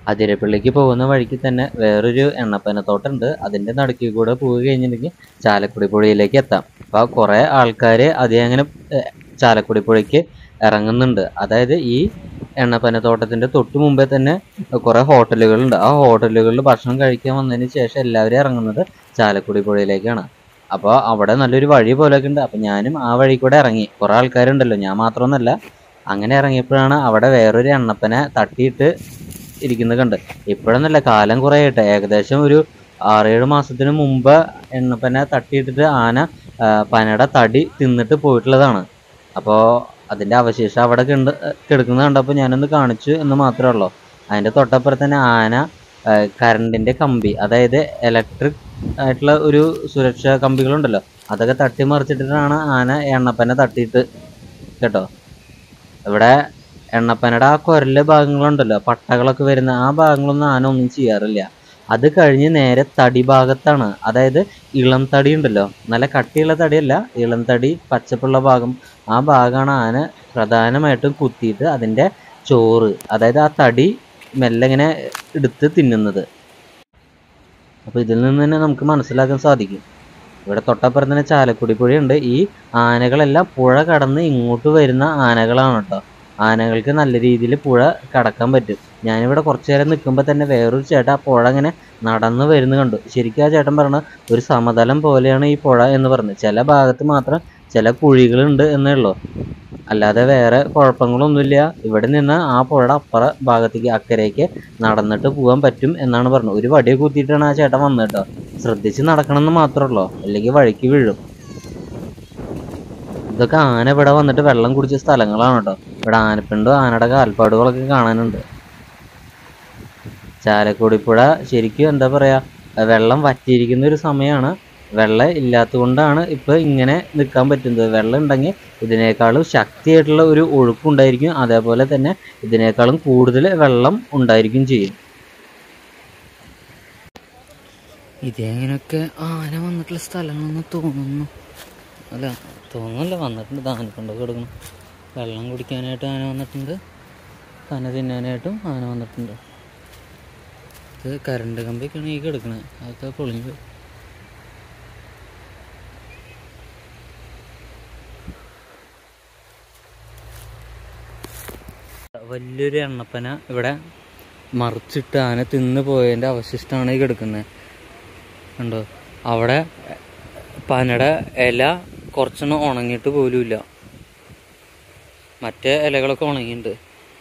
അതിരപ്പള്ളിക്ക് പോകുന്ന വഴിക്ക് തന്നെ വേറൊരു എണ്ണപ്പനത്തോട്ടമുണ്ട്. അതിൻ്റെ നടുക്കിൽ കൂടെ പോയി കഴിഞ്ഞിട്ടുണ്ടെങ്കിൽ ചാലക്കുടി പുഴയിലേക്ക് എത്താം. അപ്പോൾ കുറേ ആൾക്കാർ അങ്ങനെ ചാലക്കുടി പുഴയ്ക്ക് ഇറങ്ങുന്നുണ്ട്. അതായത് ഈ എണ്ണപ്പനത്തോട്ടത്തിൻ്റെ തൊട്ട് മുമ്പേ തന്നെ കുറേ ഹോട്ടലുകളുണ്ട്. ആ ഹോട്ടലുകളിൽ ഭക്ഷണം കഴിക്കാൻ വന്നതിന് ശേഷം എല്ലാവരും ഇറങ്ങുന്നത് ചാലക്കുടി പുഴയിലേക്കാണ്. അപ്പോൾ അവിടെ നല്ലൊരു വഴി പോലെയൊക്കെ ഉണ്ട്. അപ്പം ഞാനും ആ വഴി കൂടെ ഇറങ്ങി. കുറേ ആൾക്കാരുണ്ടല്ലോ, ഞാൻ മാത്രമൊന്നുമല്ല. അങ്ങനെ ഇറങ്ങിയപ്പോഴാണ് അവിടെ വേറൊരു എണ്ണപ്പനെ തട്ടിയിട്ട് ഇരിക്കുന്നത് കണ്ട്. ഇപ്പോഴൊന്നല്ല, കാലം കുറേ ആയിട്ട്, ഏകദേശം ഒരു 6-7 മാസത്തിന് മുമ്പ് എണ്ണപ്പനെ തട്ടിയിട്ടിട്ട് ആന പനയുടെ തടി തിന്നിട്ട് പോയിട്ടുള്ളതാണ്. അപ്പോൾ അതിൻ്റെ അവശേഷം അവിടെ കിടക്കുന്നത് കണ്ടപ്പോൾ ഞാനൊന്ന് കാണിച്ചു എന്ന് മാത്രമേ ഉള്ളൂ. അതിൻ്റെ തൊട്ടപ്പുറത്ത് തന്നെ ആന കറണ്ടിൻ്റെ കമ്പി, അതായത് ഇലക്ട്രിക് ആയിട്ടുള്ള ഒരു സുരക്ഷാ കമ്പികളുണ്ടല്ലോ, അതൊക്കെ തട്ടി മറിച്ചിട്ടിട്ടാണ് ആന എണ്ണപ്പനെ തട്ടിയിട്ട് കേട്ടോ. ഇവിടെ എണ്ണപ്പനയുടെ ആ കുരല് ഭാഗങ്ങളുണ്ടല്ലോ, പട്ടകളൊക്കെ വരുന്ന ആ ഭാഗങ്ങളൊന്നും ആന ഒന്നും ചെയ്യാറില്ല. അത് കഴിഞ്ഞ് നേരെ തടി ഭാഗത്താണ്, അതായത് ഇളം തടി ഉണ്ടല്ലോ, നല്ല കട്ടിയുള്ള തടിയല്ല, ഇളം തടി പച്ചപ്പുള്ള ഭാഗം, ആ ഭാഗമാണ് ആന പ്രധാനമായിട്ടും കുത്തിയിട്ട് അതിൻ്റെ ചോറ്, അതായത് ആ തടി മെല്ലെ ഇങ്ങനെ എടുത്ത് തിന്നുന്നത്. അപ്പോൾ ഇതിൽ നിന്ന് തന്നെ നമുക്ക് മനസ്സിലാക്കാൻ സാധിക്കും. ഇവിടെ തൊട്ടപ്പുറം തന്നെ ചാലക്കുടി പുഴയുണ്ട്. ഈ ആനകളെല്ലാം പുഴ കടന്ന് ഇങ്ങോട്ട് വരുന്ന ആനകളാണ് കേട്ടോ. ആനകൾക്ക് നല്ല രീതിയിൽ പുഴ കടക്കാൻ പറ്റും. ഞാനിവിടെ കുറച്ചു നേരം നിൽക്കുമ്പോൾ തന്നെ വേറൊരു ചേട്ടൻ ആ പുഴ ഇങ്ങനെ നടന്ന് വരുന്നത് കണ്ടു. ശരിക്കും ആ ചേട്ടൻ പറഞ്ഞത് ഒരു സമതലം പോലെയാണ് ഈ പുഴ എന്ന് പറഞ്ഞത്. ചില ഭാഗത്ത് മാത്രം ചില കുഴികളുണ്ട് എന്നേ ഉള്ളൂ, അല്ലാതെ വേറെ കുഴപ്പങ്ങളൊന്നുമില്ല. ഇവിടെ നിന്ന് ആ പുഴയുടെ അപ്പുറ ഭാഗത്തേക്ക് അക്കരയ്ക്ക് നടന്നിട്ട് പോകാൻ പറ്റും എന്നാണ് പറഞ്ഞത്. ഒരു വടി കുത്തിയിട്ടാണ് ആ ചേട്ടൻ വന്നത് കേട്ടോ. ശ്രദ്ധിച്ച് നടക്കണമെന്ന് മാത്രമല്ലോ, അല്ലെങ്കിൽ വഴിക്ക് വീഴും. ഇതൊക്കെ ആന ഇവിടെ വന്നിട്ട് വെള്ളം കുടിച്ച സ്ഥലങ്ങളാണ് കേട്ടോ. ഇവിടെ ആനപ്പിണ്ടോ ആനയുടെ കാൽപ്പാടുകളൊക്കെ കാണാനുണ്ട്. ചാലക്കുടി പുഴ ശരിക്കും എന്താ പറയുക, വെള്ളം വറ്റിയിരിക്കുന്ന ഒരു സമയമാണ്. വെള്ളം ഇല്ലാത്തത് കൊണ്ടാണ് ഇപ്പോൾ ഇങ്ങനെ നിൽക്കാൻ പറ്റുന്നത്. വെള്ളം ഉണ്ടെങ്കിൽ ഇതിനേക്കാളും ശക്തിയായിട്ടുള്ള ഒരു ഒഴുക്കുണ്ടായിരിക്കും. അതേപോലെ തന്നെ ഇതിനേക്കാളും കൂടുതൽ വെള്ളം ഉണ്ടായിരിക്കും ചെയ്യും. ഇതേങ്ങനൊക്കെ ആന വന്നിട്ടുള്ള സ്ഥലങ്ങളൊന്നും തോന്നുന്നു, അല്ല തോന്നുന്നില്ല, വന്നിട്ടുണ്ട്. ആനക്കൊണ്ടൊക്കെ എടുക്കണം. വെള്ളം കുടിക്കാനായിട്ട് ആന വന്നിട്ടുണ്ട്, പന തിന്നാനായിട്ടും ആന വന്നിട്ടുണ്ട്. ഇത് കറണ്ട് കമ്പിയൊക്കെയാണ് ഈ കിടക്കണത്, അതൊക്കെ പൊളിഞ്ഞു. വലിയൊരു എണ്ണപ്പന ഇവിടെ മറിച്ചിട്ട് ആന തിന്ന് പോയതിൻ്റെ അവശിഷ്ടമാണ് ഈ കിടക്കുന്നത് കണ്ടോ. അവിടെ പനയുടെ ഇല കുറച്ചൊന്നും ഉണങ്ങിയിട്ട് പോലുമില്ല, മറ്റേ ഇലകളൊക്കെ ഉണങ്ങിയിട്ടുണ്ട്.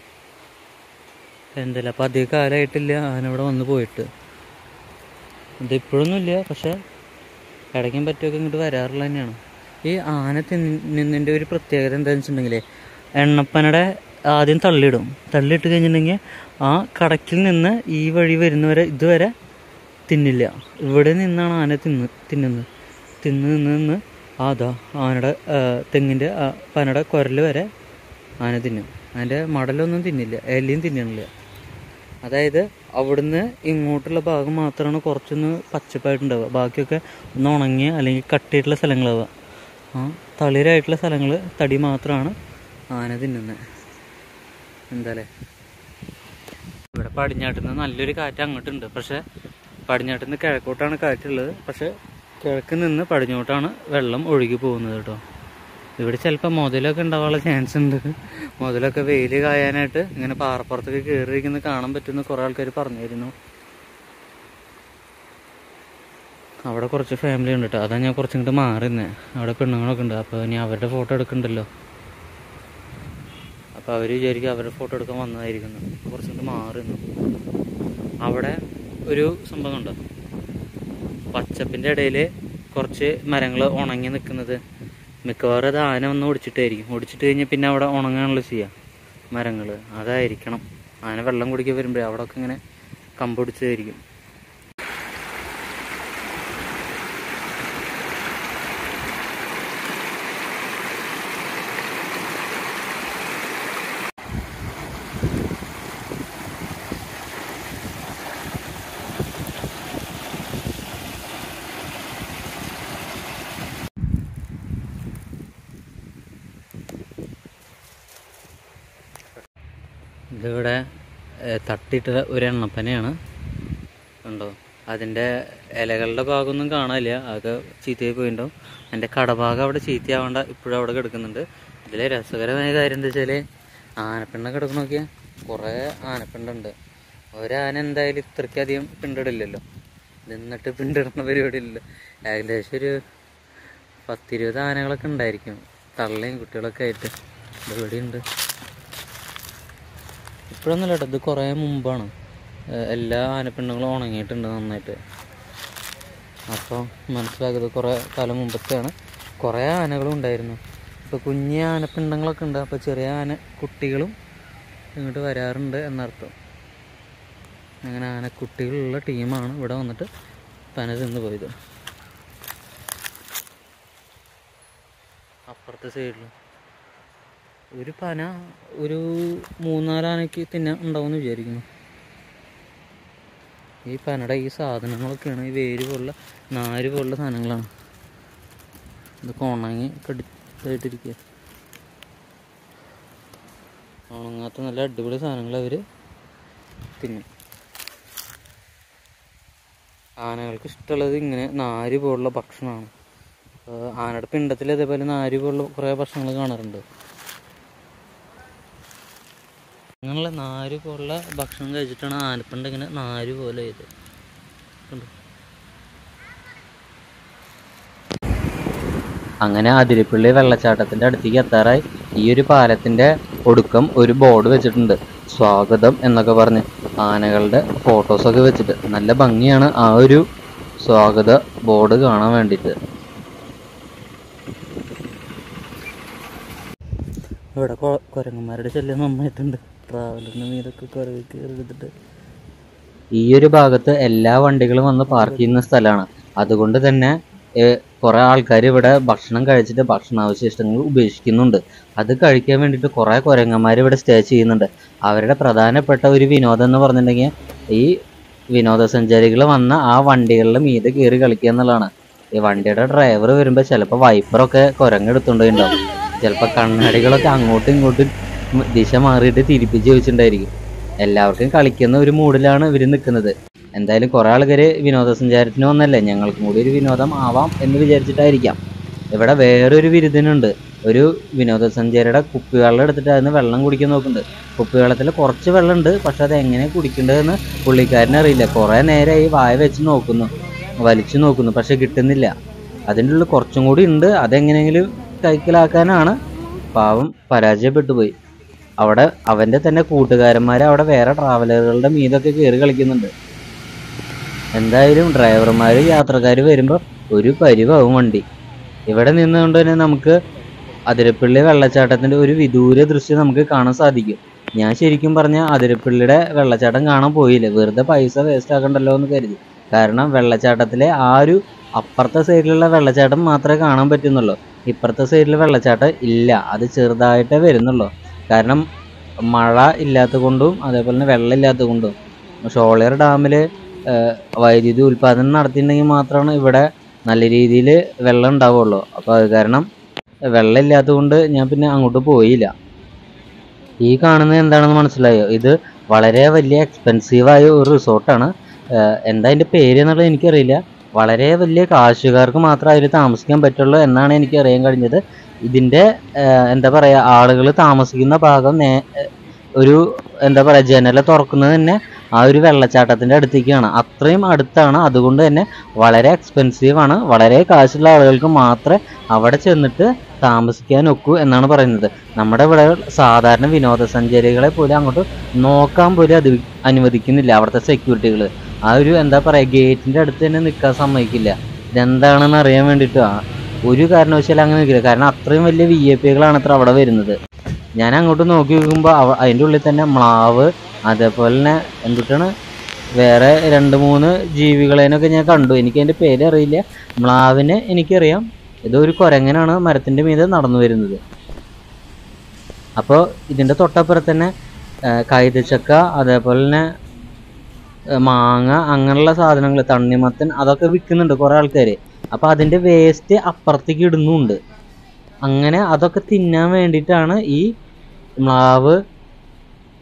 എന്തല്ല അപ്പം അധികം കാലമായിട്ടില്ല ആന ഇവിടെ വന്ന് പോയിട്ട്. ഇതിപ്പോഴൊന്നുമില്ല, പക്ഷെ ഇടയ്ക്കും പറ്റുമൊക്കെ ഇങ്ങോട്ട് വരാറുള്ള തന്നെയാണ്. ഈ ആന തിന്നുന്നതിൻ്റെ ഒരു പ്രത്യേകത എന്താണെന്ന് വെച്ചിട്ടുണ്ടെങ്കിൽ, എണ്ണപ്പനയുടെ ആദ്യം തള്ളിയിട്ട് കഴിഞ്ഞിട്ടുണ്ടെങ്കിൽ ആ കടക്കിൽ നിന്ന് ഈ വഴി വരുന്നവരെ ഇതുവരെ തിന്നില്ല. ഇവിടെ നിന്നാണ് ആന തിന്നുന്നത്. നിന്ന് അതാ ആനയുടെ തെങ്ങിൻ്റെ പനയുടെ കുരൽ വരെ ആന തിന്നും. അതിൻ്റെ മടലൊന്നും തിന്നില്ല, എലിയും തിന്നണില്ല. അതായത് അവിടുന്ന് ഇങ്ങോട്ടുള്ള ഭാഗം മാത്രമാണ് കുറച്ചൊന്ന് പച്ചപ്പായിട്ടുണ്ടാവുക, ബാക്കിയൊക്കെ ഒന്ന് ഉണങ്ങിയ അല്ലെങ്കിൽ കട്ടിയായിട്ടുള്ള സ്ഥലങ്ങളാവുക. ആ തളിരായിട്ടുള്ള സ്ഥലങ്ങൾ, തടി മാത്രമാണ് ആന തിന്നുന്നത്. എന്താല്ലേ, ഇവിടെ പടിഞ്ഞാട്ടിൽ നിന്ന് നല്ലൊരു കാറ്റ് അങ്ങോട്ടുണ്ട്. പക്ഷെ പടിഞ്ഞാട്ടിൽ നിന്ന് കിഴക്കോട്ടാണ് കാറ്റുള്ളത്, പക്ഷെ കിഴക്ക് നിന്ന് പടിഞ്ഞോട്ടാണ് വെള്ളം ഒഴുകി പോകുന്നത് കേട്ടോ. ഇവിടെ ചിലപ്പോൾ മുതലൊക്കെ ഉണ്ടാവാനുള്ള ചാൻസ് ഉണ്ട്. മുതലൊക്കെ വെയിൽ കായാനായിട്ട് ഇങ്ങനെ പാറപ്പുറത്തൊക്കെ കയറിയിരിക്കുന്നത് കാണാൻ പറ്റുമെന്ന് കുറേ ആൾക്കാർ പറഞ്ഞിരുന്നു. അവിടെ കുറച്ച് ഫാമിലി ഉണ്ട് കേട്ടോ, അതാണ് ഞാൻ കുറച്ചിങ്ങോട്ട് മാറുന്നേ. അവിടെ പെണ്ണുങ്ങളൊക്കെ ഉണ്ട്, അപ്പോൾ ഇനി അവരുടെ ഫോട്ടോ എടുക്കണ്ടല്ലോ. അപ്പോൾ അവർ വിചാരിക്കും അവരുടെ ഫോട്ടോ എടുക്കാൻ വന്നതായിരിക്കുന്നു. കുറച്ചിങ്ങോട്ട് മാറുന്നു. അവിടെ ഒരു സംഭവം ഉണ്ടോ, പച്ചപ്പിൻ്റെ ഇടയിൽ കുറച്ച് മരങ്ങൾ ഉണങ്ങി നിൽക്കുന്നത്. മിക്കവാറും അത് ആന വന്ന് ഒടിച്ചിട്ടായിരിക്കും. ഒടിച്ചിട്ട് കഴിഞ്ഞാൽ പിന്നെ അവിടെ ഉണങ്ങാനുള്ള ചെയ്യുക മരങ്ങൾ. അതായിരിക്കണം ആന വെള്ളം കുടിക്കാൻ വരുമ്പോഴേ അവിടെ ഒക്കെ ഇങ്ങനെ കമ്പൊടിച്ചതായിരിക്കും. ഇതിവിടെ തട്ടിയിട്ട ഒരു എണ്ണപ്പനയാണ് കണ്ടോ. അതിൻ്റെ ഇലകളുടെ ഭാഗമൊന്നും കാണാനില്ല, അതൊക്കെ ചീത്തയായി പോയിട്ടുണ്ടാവും. അതിൻ്റെ കടഭാഗം അവിടെ ചീത്തയാവേണ്ട ഇപ്പോഴും അവിടെ കിടക്കുന്നുണ്ട്. ഇതിലെ രസകരമായ കാര്യം എന്താ വെച്ചാൽ ആനപ്പിണ്ട കിടക്കണ നോക്കിയാൽ കുറേ ആനപ്പിണ്ടുണ്ട്. ഒരാന എന്തായാലും ഇത്രയ്ക്കധികം പിണ്ടിടില്ലല്ലോ, നിന്നിട്ട് പിണ്ടിടുന്ന പരിപാടി ഇല്ലല്ലോ. ഏകദേശം ഒരു 10-20 ആനകളൊക്കെ ഉണ്ടായിരിക്കും, തള്ളയും കുട്ടികളൊക്കെ ആയിട്ട്. ഇവിടെ ഉണ്ട്. ഇപ്പോഴൊന്നുമല്ല കേട്ടോ, ഇത് കുറേ മുമ്പാണ്. എല്ലാ ആനപ്പിണ്ടങ്ങളും ഉണങ്ങിയിട്ടുണ്ട് നന്നായിട്ട്. അപ്പോൾ മനസ്സിലാക്കുന്നത് കുറേ കാലം മുമ്പത്തെയാണ്. കുറേ ആനകളും ഉണ്ടായിരുന്നു. ഇപ്പോൾ കുഞ്ഞ് ആനപ്പിണ്ടങ്ങളൊക്കെ ഉണ്ട്. അപ്പോൾ ചെറിയ ആന കുട്ടികളും ഇങ്ങോട്ട് വരാറുണ്ട് എന്നർത്ഥം. അങ്ങനെ ആനക്കുട്ടികളുള്ള ടീമാണ് ഇവിടെ വന്നിട്ട് പന തിന്ന് പോയത്. അപ്പുറത്തെ സൈഡിൽ ഒരു പന ഒരു 3-4 ആനയ്ക്ക് തിന്നാൻ ഉണ്ടാവുമെന്ന് വിചാരിക്കുന്നു. ഈ പനയുടെ ഈ സാധനങ്ങളൊക്കെയാണ് ഈ വേര് പോലുള്ള നാര് പോലുള്ള സാധനങ്ങളാണ്. ഇതൊക്കെ ഉണങ്ങി കടിച്ചായിട്ടിരിക്കുക. ഉണങ്ങാത്ത നല്ല അടിപൊളി സാധനങ്ങൾ അവർ തിന്നും. ആനകൾക്ക് ഇഷ്ടമുള്ളത് ഇങ്ങനെ നാര് പോലുള്ള ഭക്ഷണമാണ്. ആനയുടെ പിണ്ടത്തിൽ അതേപോലെ നാര് പോലുള്ള കുറേ ഭക്ഷണങ്ങൾ കാണാറുണ്ട്. അങ്ങനെയുള്ള നാര് പോലുള്ള ഭക്ഷണം കഴിച്ചിട്ടാണ് ആനപ്പിണ്ട ഇങ്ങനെ നാര് പോലെ ചെയ്ത്. അങ്ങനെ അതിരപ്പള്ളി വെള്ളച്ചാട്ടത്തിൻ്റെ അടുത്തേക്ക് എത്താറായി. ഈ ഒരു പാലത്തിൻ്റെ ഒടുക്കം ഒരു ബോർഡ് വെച്ചിട്ടുണ്ട്, സ്വാഗതം എന്നൊക്കെ പറഞ്ഞ് ആനകളുടെ ഫോട്ടോസൊക്കെ വെച്ചിട്ട്. നല്ല ഭംഗിയാണ് ആ ഒരു സ്വാഗത ബോർഡ് കാണാൻ വേണ്ടിയിട്ട്. ഇവിടെ കുരങ്ങന്മാരുടെ ശല്യം നന്നായിട്ടുണ്ട്. ട്രാവലറിന് മീതൊക്കെ കുരങ്ങ് കയറിയെടുത്തിട്ട്. ഈ ഒരു ഭാഗത്ത് എല്ലാ വണ്ടികളും വന്ന് പാർക്ക് ചെയ്യുന്ന സ്ഥലമാണ്. അതുകൊണ്ട് തന്നെ കുറേ ആൾക്കാർ ഇവിടെ ഭക്ഷണം കഴിച്ചിട്ട് ഭക്ഷണാവശിഷ്ടങ്ങൾ ഉപേക്ഷിക്കുന്നുണ്ട്. അത് കഴിക്കാൻ വേണ്ടിയിട്ട് കുറേ കുരങ്ങന്മാർ ഇവിടെ സ്റ്റേ ചെയ്യുന്നുണ്ട്. അവരുടെ പ്രധാനപ്പെട്ട ഒരു വിനോദം എന്ന് പറഞ്ഞിട്ടുണ്ടെങ്കിൽ ഈ വിനോദസഞ്ചാരികൾ വന്ന ആ വണ്ടികളുടെ മീതെ കയറി കളിക്കുക എന്നുള്ളതാണ്. ഈ വണ്ടിയുടെ ഡ്രൈവർ വരുമ്പോൾ ചിലപ്പോൾ വൈപ്പറൊക്കെ കുരങ്ങെടുത്തുകൊണ്ടുണ്ടാവും. ചിലപ്പോൾ കണ്ണാടികളൊക്കെ അങ്ങോട്ടും ഇങ്ങോട്ടും ദിശ മാറിയിട്ട് തിരിപ്പിച്ച് വെച്ചിട്ടുണ്ടായിരിക്കും. എല്ലാവർക്കും കളിക്കുന്ന ഒരു മൂഡിലാണ് ഇവർ നിൽക്കുന്നത്. എന്തായാലും കുറേ ആൾക്കാർ വിനോദസഞ്ചാരത്തിന് വന്നല്ലേ, ഞങ്ങൾക്കും കൂടി ഒരു വിനോദം ആവാം എന്ന് വിചാരിച്ചിട്ടായിരിക്കാം. ഇവിടെ വേറൊരു വിരുദ്ധനുണ്ട്. ഒരു വിനോദസഞ്ചാരിയുടെ കുപ്പിവെള്ളം എടുത്തിട്ട് അതിന് വെള്ളം കുടിക്കാൻ നോക്കുന്നുണ്ട്. കുപ്പിവെള്ളത്തിൽ കുറച്ച് വെള്ളമുണ്ട്, പക്ഷെ അത് എങ്ങനെ കുടിക്കേണ്ടതെന്ന് പുള്ളിക്കാരനറിയില്ല. കുറേ നേരമായി വായ വെച്ച് നോക്കുന്നു, വലിച്ചു നോക്കുന്നു, പക്ഷെ കിട്ടുന്നില്ല. അതിൻ്റെ ഉള്ളിൽ കുറച്ചും കൂടി ഉണ്ട്. അതെങ്ങനെയെങ്കിലും കൈക്കലാക്കാനാണ്. പാവം പരാജയപ്പെട്ടു പോയി. അവിടെ അവൻ്റെ തന്നെ കൂട്ടുകാരന്മാർ അവിടെ വേറെ ട്രാവലറുകളുടെ മീതൊക്കെ കയറി കളിക്കുന്നുണ്ട്. എന്തായാലും ഡ്രൈവർമാർ യാത്രക്കാർ വരുമ്പോൾ ഒരു പരിവാവും വണ്ടി. ഇവിടെ നിന്നുകൊണ്ട് തന്നെ നമുക്ക് അതിരപ്പള്ളി വെള്ളച്ചാട്ടത്തിൻ്റെ ഒരു വിദൂര ദൃശ്യം നമുക്ക് കാണാൻ സാധിക്കും. ഞാൻ ശരിക്കും പറഞ്ഞാൽ അതിരപ്പള്ളിയുടെ വെള്ളച്ചാട്ടം കാണാൻ പോയില്ല, വെറുതെ പൈസ വേസ്റ്റ് ആക്കണ്ടല്ലോ എന്ന് കരുതി. കാരണം വെള്ളച്ചാട്ടത്തിലെ ആ ഒരു അപ്പുറത്തെ സൈഡിലുള്ള വെള്ളച്ചാട്ടം മാത്രമേ കാണാൻ പറ്റുന്നുള്ളൂ. ഇപ്പുറത്തെ സൈഡിൽ വെള്ളച്ചാട്ടം ഇല്ല, അത് ചെറുതായിട്ടേ വരുന്നുള്ളൂ. കാരണം മഴ ഇല്ലാത്ത കൊണ്ടും അതേപോലെ തന്നെ വെള്ളം ഇല്ലാത്ത കൊണ്ടും. ഷോളയാർ ഡാമിൽ വൈദ്യുതി ഉൽപ്പാദനം നടത്തിയിട്ടുണ്ടെങ്കിൽ മാത്രമാണ് ഇവിടെ നല്ല രീതിയിൽ വെള്ളം ഉണ്ടാവുള്ളൂ. അപ്പോൾ അത് കാരണം വെള്ളം ഇല്ലാത്തത് കൊണ്ട് ഞാൻ പിന്നെ അങ്ങോട്ട് പോയില്ല. ഈ കാണുന്നത് എന്താണെന്ന് മനസ്സിലായോ? ഇത് വളരെ വലിയ എക്സ്പെൻസീവായ ഒരു റിസോർട്ടാണ്. എന്താ അതിൻ്റെ പേര് എന്നുള്ളത് എനിക്കറിയില്ല. വളരെ വലിയ കാശുകാർക്ക് മാത്രമേ അതിൽ താമസിക്കാൻ പറ്റുള്ളൂ എന്നാണ് എനിക്ക് അറിയാൻ കഴിഞ്ഞത്. ഇതിൻ്റെ എന്താ പറയുക, ആളുകൾ താമസിക്കുന്ന ഭാഗം ഒരു എന്താ പറയുക ജനല തുറക്കുന്നത് തന്നെ ആ ഒരു വെള്ളച്ചാട്ടത്തിൻ്റെ അടുത്തേക്കാണ്. അത്രയും അടുത്താണ്. അതുകൊണ്ട് തന്നെ വളരെ എക്സ്പെൻസീവാണ്. വളരെ കാശുള്ള ആളുകൾക്ക് മാത്രമേ അവിടെ ചെന്നിട്ട് താമസിക്കാൻ ഒക്കൂ എന്നാണ് പറയുന്നത്. നമ്മുടെ ഇവിടെ സാധാരണ വിനോദസഞ്ചാരികളെ പോലും അങ്ങോട്ട് നോക്കാൻ പോലും അനുവദിക്കുന്നില്ല അവിടുത്തെ സെക്യൂരിറ്റികൾ. ആ ഒരു എന്താ പറയുക ഗേറ്റിൻ്റെ അടുത്ത് തന്നെ നിൽക്കാൻ സമ്മതിക്കില്ല. ഇതെന്താണെന്ന് അറിയാൻ വേണ്ടിയിട്ട് ഒരു കാരണവശാലും അങ്ങനെ നിൽക്കില്ല. കാരണം അത്രയും വലിയ VIP-കളാണ് അത്ര അവിടെ വരുന്നത്. ഞാൻ അങ്ങോട്ട് നോക്കി നോക്കുമ്പോൾ അതിൻ്റെ ഉള്ളിൽ തന്നെ മ്ലാവ്, അതേപോലെ തന്നെ എന്തൊക്കെയാണ് വേറെ 2-3 ജീവികളേനൊക്കെ ഞാൻ കണ്ടു. എനിക്കതിൻ്റെ പേര് അറിയില്ല. മ്ലാവിനെ എനിക്കറിയാം. ഇതൊരു കുരങ്ങനാണ് മരത്തിൻ്റെ മീതെ നടന്നു വരുന്നത്. അപ്പോൾ ഇതിൻ്റെ തൊട്ടപ്പുറത്ത് തന്നെ കൈതച്ചക്ക, അതേപോലെ തന്നെ മാങ്ങ, അങ്ങനെയുള്ള സാധനങ്ങൾ, തണ്ണിമത്തൻ, അതൊക്കെ വിൽക്കുന്നുണ്ട് കുറേ ആൾക്കാർ. അപ്പോൾ അതിൻ്റെ വേസ്റ്റ് അപ്പുറത്തേക്ക് ഇടുന്നുണ്ട്. അങ്ങനെ അതൊക്കെ തിന്നാൻ വേണ്ടിയിട്ടാണ് ഈ മ്ലാവ്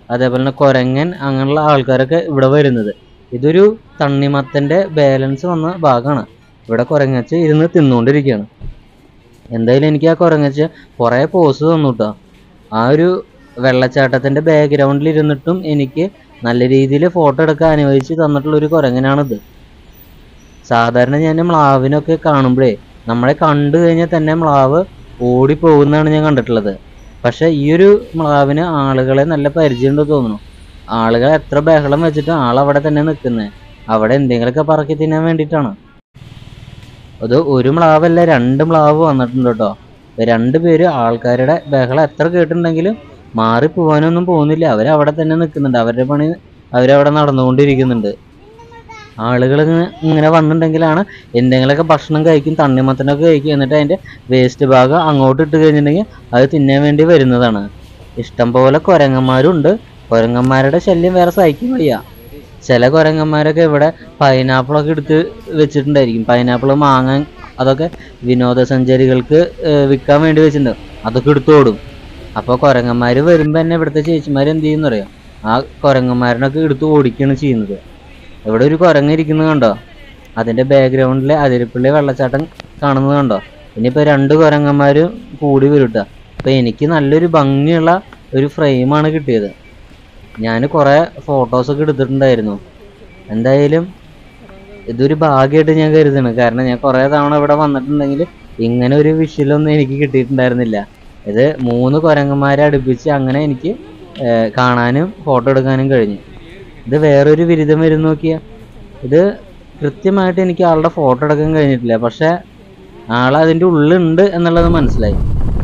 അതേപോലെ തന്നെ കുരങ്ങൻ അങ്ങനെയുള്ള ആൾക്കാരൊക്കെ ഇവിടെ വരുന്നത്. ഇതൊരു തണ്ണിമത്തൻ്റെ ബാലൻസ് വന്ന ഭാഗമാണ്. ഇവിടെ കുരങ്ങച്ച് ഇരുന്ന് തിന്നുകൊണ്ടിരിക്കുകയാണ്. എന്തായാലും എനിക്ക് ആ കുരങ്ങച്ച് കുറേ പോസ് തന്നു കേട്ടോ. ആ ഒരു വെള്ളച്ചാട്ടത്തിൻ്റെ ബാക്ക്ഗ്രൗണ്ടിൽ ഇരുന്നിട്ടും എനിക്ക് നല്ല രീതിയിൽ ഫോട്ടോ എടുക്കാൻ അനുവദിച്ച് തന്നിട്ടുള്ളൊരു കുരങ്ങനാണിത്. സാധാരണ ഞാൻ മ്ലാവിനൊക്കെ കാണുമ്പോഴേ നമ്മളെ കണ്ടു കഴിഞ്ഞാൽ തന്നെ മ്ലാവ് ഓടിപ്പോകുന്നതാണ് ഞാൻ കണ്ടിട്ടുള്ളത്. പക്ഷെ ഈ ഒരു മ്ലാവിന് ആളുകളെ നല്ല പരിചയമുണ്ട് തോന്നുന്നു. ആളുകൾ എത്ര ബഹളം വെച്ചിട്ട് ആളവിടെ തന്നെ നിൽക്കുന്നത്, അവിടെ എന്തെങ്കിലുമൊക്കെ പറക്കി തിന്നാൻ വേണ്ടിയിട്ടാണ്. അത് ഒരു മ്ലാവല്ല, 2 മ്ലാവ് വന്നിട്ടുണ്ട് കേട്ടോ. 2 പേര് ആൾക്കാരുടെ ബഹളം എത്ര കേട്ടിട്ടുണ്ടെങ്കിലും മാറിപ്പോവാനൊന്നും പോകുന്നില്ല. അവരവിടെ തന്നെ നിൽക്കുന്നുണ്ട്. അവരുടെ പണി അവരവിടെ നടന്നുകൊണ്ടിരിക്കുന്നുണ്ട്. ആളുകൾ ഇങ്ങനെ വന്നിട്ടുണ്ടെങ്കിലാണ് എന്തെങ്കിലുമൊക്കെ ഭക്ഷണം കഴിക്കും, തണ്ണിമത്തനൊക്കെ കഴിക്കും. എന്നിട്ട് അതിൻ്റെ വേസ്റ്റ് ഭാഗം അങ്ങോട്ട് ഇട്ട് കഴിഞ്ഞിട്ടുണ്ടെങ്കിൽ അത് തിന്നാൻ വേണ്ടി വരുന്നതാണ്. ഇഷ്ടം പോലെ കുരങ്ങന്മാരുണ്ട്. കുരങ്ങന്മാരുടെ ശല്യം വേറെ സഹിക്കാൻ വയ്യ. ചില കുരങ്ങന്മാരൊക്കെ ഇവിടെ പൈനാപ്പിളൊക്കെ എടുത്ത് വെച്ചിട്ടുണ്ടായിരിക്കും. പൈനാപ്പിൾ, മാങ്ങ അതൊക്കെ വിനോദസഞ്ചാരികൾക്ക് വിൽക്കാൻ വേണ്ടി വെച്ചിട്ടുണ്ട്. അതൊക്കെ എടുത്ത് ഓടും. അപ്പോൾ കുരങ്ങന്മാർ വരുമ്പോൾ തന്നെ ഇവിടുത്തെ ചേച്ചിമാർ എന്ത് ചെയ്യുമെന്ന് അറിയാം, ആ കുരങ്ങന്മാരനൊക്കെ എടുത്ത് ഓടിക്കുകയാണ് ചെയ്യുന്നത്. ഇവിടെ ഒരു കുരങ്ങ് ഇരിക്കുന്നത് കണ്ടോ? അതിൻ്റെ ബാക്ക്ഗ്രൗണ്ടിൽ അതിരപ്പള്ളി വെള്ളച്ചാട്ടം കാണുന്നത് കണ്ടോ? ഇനിയിപ്പോൾ 2 കുരങ്ങന്മാരും കൂടി വരും. അപ്പോൾ എനിക്ക് നല്ലൊരു ഭംഗിയുള്ള ഒരു ഫ്രെയിമാണ് കിട്ടിയത്. ഞാൻ കുറേ ഫോട്ടോസൊക്കെ എടുത്തിട്ടുണ്ടായിരുന്നു. എന്തായാലും ഇതൊരു ഭാഗ്യമായിട്ട് ഞാൻ കരുതുന്നു. കാരണം ഞാൻ കുറേ തവണ ഇവിടെ വന്നിട്ടുണ്ടെങ്കിൽ ഇങ്ങനെ ഒരു വിഷ്വലൊന്നും എനിക്ക് കിട്ടിയിട്ടുണ്ടായിരുന്നില്ല. ഇത് 3 കുരങ്ങന്മാരെ അടുപ്പിച്ച് അങ്ങനെ എനിക്ക് കാണാനും ഫോട്ടോ എടുക്കാനും കഴിഞ്ഞു. ഇത് വേറൊരു ബിരുദം വരും നോക്കിയാൽ. ഇത് കൃത്യമായിട്ട് എനിക്ക് ആളുടെ ഫോട്ടോ എടുക്കാൻ കഴിഞ്ഞിട്ടില്ല, പക്ഷെ ആളതിൻ്റെ ഉള്ളുണ്ട് എന്നുള്ളത് മനസ്സിലായി.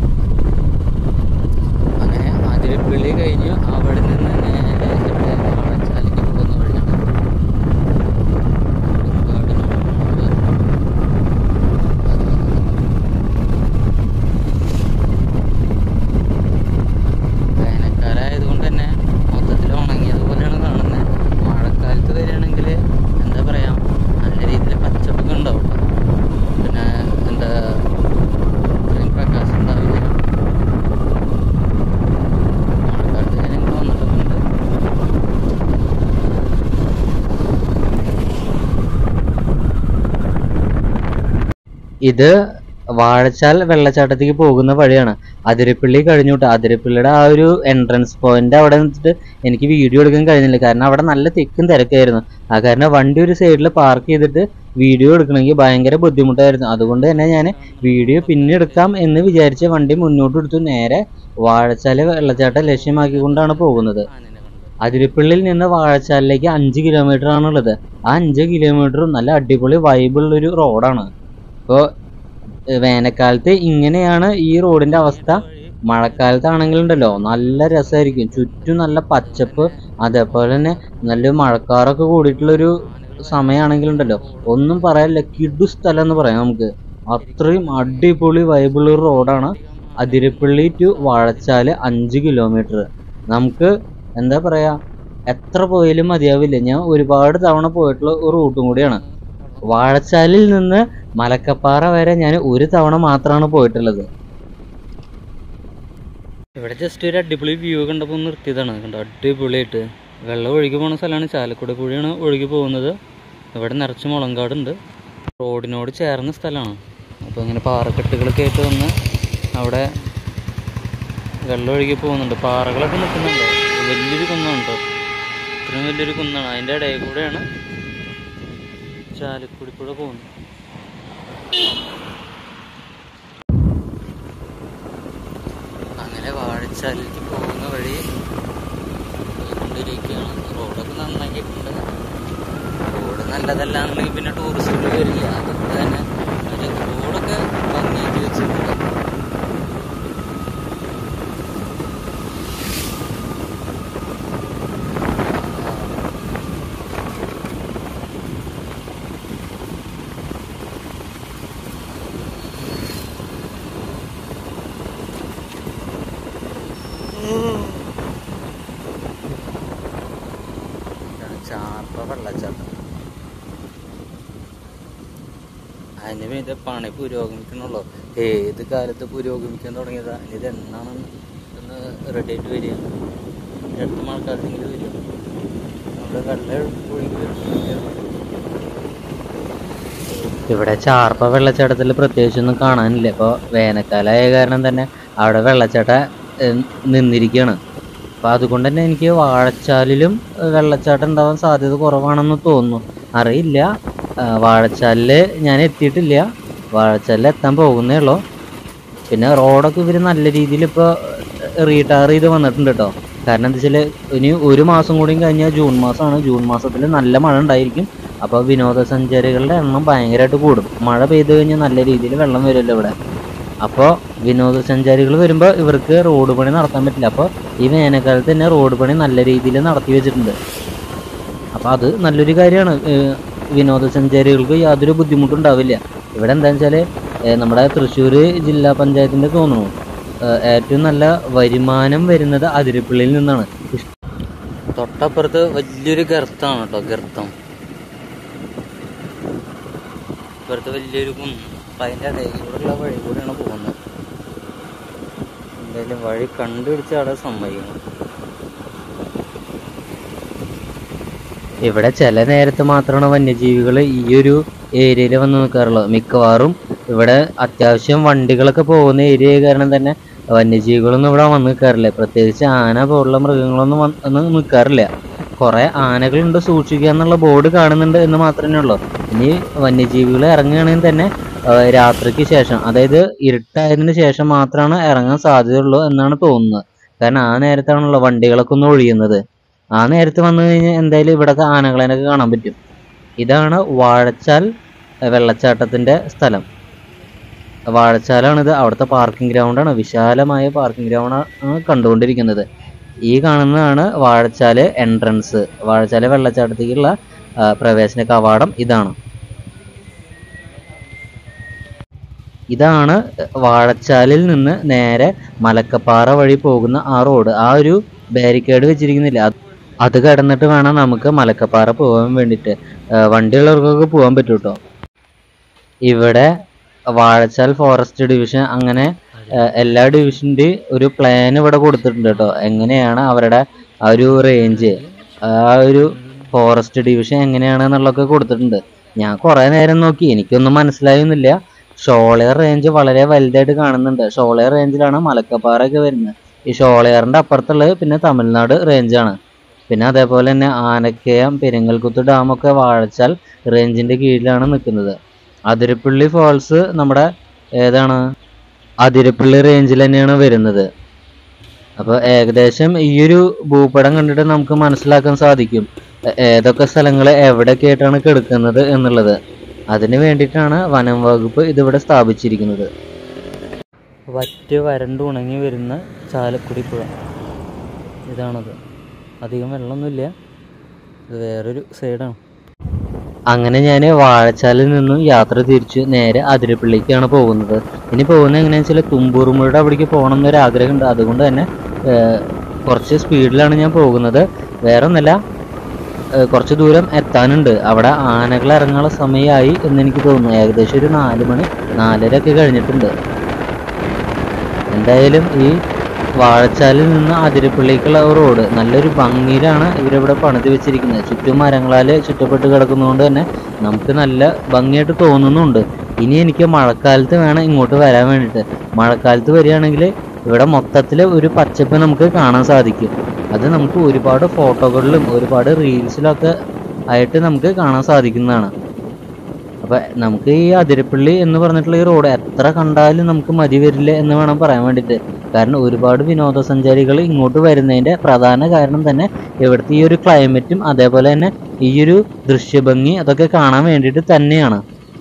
അങ്ങനെ അതിരപ്പള്ളി കഴിഞ്ഞ് അവിടെ നിന്ന് നേരെ വാഴച്ചാലിക്ക് പോകുന്ന വഴിയാണ്. വേനൽക്കാലമായതുകൊണ്ട് തന്നെ മൊത്തത്തിൽ ഉണങ്ങിയതുപോലെയാണ് കാണുന്നത്. മഴക്കാലത്ത് വരികയാണെങ്കിൽ എന്താ പറയുക, നല്ല രീതിയിൽ പച്ചപ്പൊക്കെ ഉണ്ടാവും. പിന്നെ എന്താ ഇത്രയും പ്രകാശം ഉണ്ടാവില്ല. മഴക്കാലത്ത് ജനങ്ങൾ വന്നിട്ടുണ്ട്. ഇത് വാഴച്ചാൽ വെള്ളച്ചാട്ടത്തേക്ക് പോകുന്ന വഴിയാണ്. അതിരപ്പള്ളി കഴിഞ്ഞോട്ട് അതിരപ്പള്ളിയുടെ ആ ഒരു എൻട്രൻസ് പോയിന്റ് അവിടെ നിന്നിട്ട് എനിക്ക് വീഡിയോ എടുക്കാൻ കഴിഞ്ഞില്ല. കാരണം അവിടെ നല്ല തിക്കും തിരക്കായിരുന്നു. ആ കാരണം വണ്ടി ഒരു സൈഡിൽ പാർക്ക് ചെയ്തിട്ട് വീഡിയോ എടുക്കണമെങ്കിൽ ഭയങ്കര ബുദ്ധിമുട്ടായിരുന്നു. അതുകൊണ്ട് തന്നെ ഞാൻ വീഡിയോ പിന്നെ എടുക്കാം എന്ന് വിചാരിച്ച വണ്ടി മുന്നോട്ട് എടുത്തു. നേരെ വാഴച്ചാൽ വെള്ളച്ചാട്ടം ലക്ഷ്യമാക്കിക്കൊണ്ടാണ് പോകുന്നത്. അതിരപ്പള്ളിയിൽ നിന്ന് വാഴച്ചാലിലേക്ക് 5 കിലോമീറ്റർ ആണുള്ളത്. ആ 5 കിലോമീറ്ററും നല്ല അടിപൊളി വൈബുള്ളൊരു റോഡാണ്. ഇപ്പോൾ വേനൽക്കാലത്ത് ഇങ്ങനെയാണ് ഈ റോഡിൻ്റെ അവസ്ഥ. മഴക്കാലത്താണെങ്കിലുണ്ടല്ലോ നല്ല രസമായിരിക്കും. ചുറ്റും നല്ല പച്ചപ്പ്, അതേപോലെ തന്നെ നല്ല മഴക്കാറൊക്കെ കൂടിയിട്ടുള്ളൊരു സമയമാണെങ്കിലുണ്ടല്ലോ ഒന്നും പറയാനില്ല. കിടു സ്ഥലം എന്ന് പറയാം നമുക്ക്. അത്രയും അടിപൊളി വൈബുള്ളൊരു റോഡാണ്. Athirappilly to Vazhachal 5 kilometre. നമുക്ക് എന്താ പറയുക, എത്ര പോയാലും മതിയാവില്ല. ഞാൻ ഒരുപാട് തവണ പോയിട്ടുള്ള ഒരു റൂട്ടും കൂടിയാണ്. വാഴച്ചാലിൽ നിന്ന് മലക്കപ്പാറ വരെ ഞാൻ ഒരു തവണ മാത്രമാണ് പോയിട്ടുള്ളത്. ഇവിടെ ജസ്റ്റ് ഒരു അടിപൊളി വ്യൂ കണ്ടപ്പോൾ നിർത്തിയതാണ്. കണ്ടോ, അടിപൊളിയായിട്ട് വെള്ളം ഒഴുകി പോകുന്ന സ്ഥലമാണ്. ചാലക്കുടി പുഴയാണ് ഒഴുകി പോകുന്നത്. ഇവിടെ നിറച്ച് മുളങ്കാടുണ്ട്. റോഡിനോട് ചേർന്ന സ്ഥലമാണ്. അപ്പോൾ ഇങ്ങനെ പാറക്കെട്ടുകളൊക്കെ ആയിട്ട് വന്ന് അവിടെ വെള്ളം ഒഴുകി പോകുന്നുണ്ട്. പാറകളൊക്കെ നിൽക്കുന്നുണ്ട്. വലിയൊരു കുന്നാണ് കേട്ടോ. ഇത്രയും വലിയൊരു കുന്നാണ്. അതിൻ്റെ ഇടയിൽ കൂടെയാണ് ചാലക്കുടി പുഴ പോകുന്നത്. അങ്ങനെ വാഴച്ചാലിലേക്ക് പോകുന്ന വഴി പോയിക്കൊണ്ടിരിക്കുകയാണ്. റോഡൊക്കെ നന്നാക്കിയിട്ടുണ്ട്. റോഡ് നല്ലതല്ല എന്നുണ്ടെങ്കിൽ പിന്നെ ടൂറിസ്റ്റുകൾ വരില്ല. അതുകൊണ്ട് തന്നെ റോഡൊക്കെ ഭംഗിയാക്കി വെച്ചിട്ടുണ്ട്. ചാർപ്പ വെള്ളച്ചാട്ടം. അതിന് വേണ്ടി പണി പുരോഗമിക്കണുള്ളൂ. ഏത് കാലത്ത് പുരോഗമിക്കാൻ തുടങ്ങിയതാ? ഇത് എന്നാണ് ഒന്ന് റെഡി ആയിട്ട് വരിക? അടുത്ത മഴക്കാലത്തെങ്കിലും വരും. നമ്മുടെ വെള്ളം ഒഴുകി ഇവിടെ ചാർപ്പ വെള്ളച്ചാട്ടത്തിൽ പ്രത്യേകിച്ചൊന്നും കാണാനില്ല. ഇപ്പോൾ വേനൽക്കാലമായ കാരണം തന്നെ അവിടെ വെള്ളച്ചാട്ടം നിന്നിരിക്കുകയാണ്. അപ്പോൾ അതുകൊണ്ട് തന്നെ എനിക്ക് വാഴച്ചാലിലും വെള്ളച്ചാട്ടം ഉണ്ടാവാൻ സാധ്യത കുറവാണെന്ന് തോന്നുന്നു. അറിയില്ല, വാഴച്ചാലിൽ ഞാൻ എത്തിയിട്ടില്ല. വാഴച്ചാലിൽ എത്താൻ പോകുന്നേ ഉള്ളൂ. പിന്നെ റോഡൊക്കെ ഇവർ നല്ല രീതിയിൽ ഇപ്പോൾ റീടാർ ചെയ്ത് വന്നിട്ടുണ്ട് കേട്ടോ. കാരണം എന്താ വെച്ചാൽ ഇനി ഒരു മാസം കൂടിയും കഴിഞ്ഞാൽ ജൂൺ മാസമാണ്. ജൂൺ മാസത്തിൽ നല്ല മഴ ഉണ്ടായിരിക്കും. അപ്പോൾ വിനോദസഞ്ചാരികളുടെ എണ്ണം ഭയങ്കരമായിട്ട് കൂടും. മഴ പെയ്തു കഴിഞ്ഞാൽ നല്ല രീതിയിൽ വെള്ളം വരുമല്ലോ ഇവിടെ. അപ്പോൾ വിനോദസഞ്ചാരികൾ വരുമ്പോൾ ഇവർക്ക് റോഡ് പണി നടത്താൻ പറ്റില്ല. അപ്പോൾ ഈ വേനൽക്കാലത്ത് തന്നെ റോഡ് പണി നല്ല രീതിയിൽ നടത്തി വെച്ചിട്ടുണ്ട്. അപ്പോൾ അത് നല്ലൊരു കാര്യമാണ്. വിനോദസഞ്ചാരികൾക്ക് യാതൊരു ബുദ്ധിമുട്ടുണ്ടാവില്ല. ഇവിടെ എന്താണെന്ന് വെച്ചാൽ നമ്മുടെ തൃശ്ശൂർ ജില്ലാ പഞ്ചായത്തിൻ്റെ തോന്നുന്നു ഏറ്റവും നല്ല വരുമാനം വരുന്നത് അതിരപ്പള്ളിയിൽ നിന്നാണ്. തൊട്ടപ്പുറത്ത് വലിയൊരു ഗർത്തമാണ് കേട്ടോ. ഗർത്തം ഇപ്പുറത്ത് വലിയൊരു കുന്ന്. അപ്പം അതിൻ്റെ ഇടയിലൂടെയുള്ള വഴി കൂടെയാണ് പോകുന്നത്. എന്തായാലും വഴി കണ്ടുപിടിച്ച് അവിടെ സമ്മതിക്കണം. ഇവിടെ ചില നേരത്ത് മാത്രമാണ് വന്യജീവികൾ ഈ ഒരു ഏരിയയിൽ വന്ന് നിൽക്കാറുള്ളത്. മിക്കവാറും ഇവിടെ അത്യാവശ്യം വണ്ടികളൊക്കെ പോകുന്ന ഏരിയ കാരണം തന്നെ വന്യജീവികളൊന്നും ഇവിടെ വന്ന് നിൽക്കാറില്ല. പ്രത്യേകിച്ച് ആന പോലുള്ള മൃഗങ്ങളൊന്നും വന്ന് നിൽക്കാറില്ല. കുറേ ആനകളുണ്ട്, സൂക്ഷിക്കുക എന്നുള്ള ബോർഡ് കാണുന്നുണ്ട് എന്ന് മാത്രമേ ഉള്ളൂ. ഇനി വന്യജീവികൾ ഇറങ്ങുകയാണെങ്കിൽ തന്നെ രാത്രിക്ക് ശേഷം, അതായത് ഇരുട്ടായതിന് ശേഷം മാത്രമാണ് ഇറങ്ങാൻ സാധ്യതയുള്ളൂ എന്നാണ് തോന്നുന്നത്. കാരണം ആ നേരത്താണല്ലോ വണ്ടികളൊക്കെ ഒന്ന് ഒഴിയുന്നത്. ആ നേരത്ത് വന്നു കഴിഞ്ഞാൽ എന്തായാലും ഇവിടൊക്കെ ആനകളെയൊക്കെ കാണാൻ പറ്റും. ഇതാണ് വാഴച്ചാൽ വെള്ളച്ചാട്ടത്തിൻ്റെ സ്ഥലം. വാഴച്ചാലാണിത്. അവിടുത്തെ പാർക്കിംഗ് ഗ്രൗണ്ടാണ്. വിശാലമായ പാർക്കിംഗ് ഗ്രൗണ്ടാണ് കണ്ടുകൊണ്ടിരിക്കുന്നത്. ഈ കാണുന്നതാണ് വാഴച്ചാല് എൻട്രൻസ്. വാഴച്ചാല് വെള്ളച്ചാട്ടത്തേക്കുള്ള പ്രവേശന കവാടം ഇതാണ്. ഇതാണ് വാഴച്ചാലിൽ നിന്ന് നേരെ മലക്കപ്പാറ വഴി പോകുന്ന ആ റോഡ്. ആ ഒരു ബാരിക്കേഡ് വെച്ചിരിക്കുന്നില്ല, അത് കടന്നിട്ട് വേണം നമുക്ക് മലക്കപ്പാറ പോകാൻ വേണ്ടിയിട്ട്. വണ്ടിയുള്ളവർക്കൊക്കെ പോകാൻ പറ്റും കേട്ടോ. ഇവിടെ വാഴച്ചാൽ ഫോറസ്റ്റ് ഡിവിഷൻ അങ്ങനെ എല്ലാ ഡിവിഷൻ്റെയും ഒരു പ്ലാൻ ഇവിടെ കൊടുത്തിട്ടുണ്ട് കേട്ടോ. എങ്ങനെയാണ് അവരുടെ ആ ഒരു റേഞ്ച്, ആ ഒരു ഫോറസ്റ്റ് ഡിവിഷൻ എങ്ങനെയാണെന്നുള്ളതൊക്കെ കൊടുത്തിട്ടുണ്ട്. ഞാൻ കുറേ നേരം നോക്കി, എനിക്കൊന്നും മനസ്സിലായൊന്നുമില്ല. ഷോളയാർ റേഞ്ച് വളരെ വലുതായിട്ട് കാണുന്നുണ്ട്. ഷോളയാർ റേഞ്ചിലാണ് മലക്കപ്പാറയൊക്കെ വരുന്നത്. ഈ ഷോളയാറിൻ്റെ അപ്പുറത്തുള്ളത് പിന്നെ തമിഴ്നാട് റേഞ്ചാണ്. പിന്നെ അതേപോലെ തന്നെ ആനക്കയം, പെരിങ്ങൽകുത്ത് ഡാമൊക്കെ വാഴച്ചാൽ റേഞ്ചിൻ്റെ കീഴിലാണ് നിൽക്കുന്നത്. അതിരപ്പള്ളി ഫോൾസ് നമ്മുടെ ഏതാണ്, അതിരപ്പള്ളി റേഞ്ചിൽ തന്നെയാണ് വരുന്നത്. അപ്പോൾ ഏകദേശം ഈ ഒരു ഭൂപടം കണ്ടിട്ട് നമുക്ക് മനസ്സിലാക്കാൻ സാധിക്കും ഏതൊക്കെ സ്ഥലങ്ങൾ എവിടെയൊക്കെ ആയിട്ടാണ് കിടക്കുന്നത് എന്നുള്ളത്. അതിന് വേണ്ടിയിട്ടാണ് വനം വകുപ്പ് ഇതിവിടെ സ്ഥാപിച്ചിരിക്കുന്നത്. വറ്റ് വരണ്ട് ഉണങ്ങി വരുന്ന ചാലക്കുടി പുഴ ഇതാണത്. അധികം വെള്ളമൊന്നുമില്ല, ഇത് വേറൊരു സൈഡാണ്. അങ്ങനെ ഞാൻ വാഴച്ചാലിൽ നിന്നും യാത്ര തിരിച്ചു നേരെ അതിരപ്പള്ളിക്കാണ് പോകുന്നത്. ഇനി പോകുന്നത് എങ്ങനെയാണെന്ന് വെച്ചാൽ തുമ്പൂർമുഴയുടെ അവിടേക്ക് പോകണം എന്നൊരു ആഗ്രഹമുണ്ട്. അതുകൊണ്ട് തന്നെ കുറച്ച് സ്പീഡിലാണ് ഞാൻ പോകുന്നത്. വേറെ ഒന്നല്ല, കുറച്ച് ദൂരം എത്താനുണ്ട്. അവിടെ ആനകൾ ഇറങ്ങാനുള്ള സമയമായി എന്നെനിക്ക് തോന്നുന്നു. ഏകദേശം ഒരു 4 മണി 4:30 ഒക്കെ കഴിഞ്ഞിട്ടുണ്ട്. എന്തായാലും ഈ വാഴച്ചാലിൽ നിന്ന് അതിരപ്പള്ളിക്കുള്ള റോഡ് നല്ലൊരു ഭംഗിയിലാണ് ഇവരിവിടെ പണിത് വെച്ചിരിക്കുന്നത്. ചുറ്റും മരങ്ങളാൽ ചുറ്റപ്പെട്ട് കിടക്കുന്നതുകൊണ്ട് തന്നെ നമുക്ക് നല്ല ഭംഗിയായിട്ട് തോന്നുന്നുണ്ട്. ഇനി എനിക്ക് മഴക്കാലത്ത് വേണം ഇങ്ങോട്ട് വരാൻ വേണ്ടിയിട്ട്. മഴക്കാലത്ത് വരികയാണെങ്കിൽ ഇവിടെ മൊത്തത്തിൽ ഒരു പച്ചപ്പ് നമുക്ക് കാണാൻ സാധിക്കും. അത് നമുക്ക് ഒരുപാട് ഫോട്ടോകളിലും ഒരുപാട് റീൽസിലൊക്കെ ആയിട്ട് നമുക്ക് കാണാൻ സാധിക്കുന്നതാണ്. അപ്പം നമുക്ക് ഈ അതിരപ്പള്ളി എന്ന് പറഞ്ഞിട്ടുള്ള ഈ റോഡ് എത്ര കണ്ടാലും നമുക്ക് മതി വരില്ല എന്ന് വേണം പറയാൻ വേണ്ടിയിട്ട്. കാരണം ഒരുപാട് വിനോദസഞ്ചാരികൾ ഇങ്ങോട്ട് വരുന്നതിൻ്റെ പ്രധാന കാരണം തന്നെ ഇവിടുത്തെ ഈ ഒരു ക്ലൈമറ്റും അതേപോലെ തന്നെ ഈ ഒരു ദൃശ്യഭംഗി അതൊക്കെ കാണാൻ വേണ്ടിയിട്ട് തന്നെയാണ്.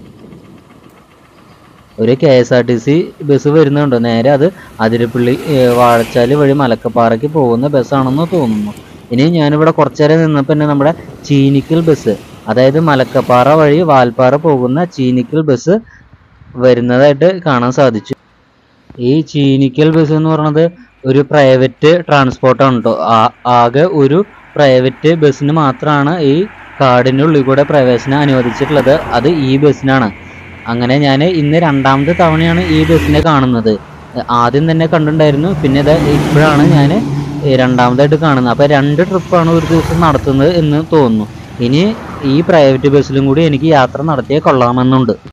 ഒരു KSRTC ബസ് വരുന്നുണ്ട്. നേരെ അത് അതിരപ്പള്ളി വാഴച്ചാല് വഴി മലക്കപ്പാറയ്ക്ക് പോകുന്ന ബസ്സാണെന്ന് തോന്നുന്നു. ഇനി ഞാനിവിടെ കുറച്ചേരം നിന്നപ്പോൾ തന്നെ നമ്മുടെ ചീനിക്കൽ ബസ്, അതായത് മലക്കപ്പാറ വഴി വാൽപ്പാറ പോകുന്ന ചീനിക്കൽ ബസ് വരുന്നതായിട്ട് കാണാൻ സാധിച്ചു. ഈ ചീനിക്കൽ ബസ് എന്ന് പറയുന്നത് ഒരു പ്രൈവറ്റ് ട്രാൻസ്പോർട്ടാണ് കേട്ടോ. ആകെ ഒരു പ്രൈവറ്റ് ബസ്സിന് മാത്രമാണ് ഈ കാടിൻ്റെ ഉള്ളിൽ കൂടെ പ്രവേശനം അനുവദിച്ചിട്ടുള്ളത്. അത് ഈ ബസ്സിനാണ്. അങ്ങനെ ഞാൻ ഇന്ന് 2ാമത്തെ തവണയാണ് ഈ ബസ്സിനെ കാണുന്നത്. ആദ്യം തന്നെ കണ്ടിട്ടുണ്ടായിരുന്നു, പിന്നെ ഇപ്പോഴാണ് ഞാൻ രണ്ടാമതായിട്ട് കാണുന്നത്. അപ്പോൾ 2 ട്രിപ്പാണ് ഒരു ദിവസം നടത്തുന്നത് എന്ന് തോന്നുന്നു. ഇനി ഈ പ്രൈവറ്റ് ബസ്സിലും കൂടി എനിക്ക് യാത്ര നടത്തിയേ കൊള്ളാമെന്നുണ്ട്.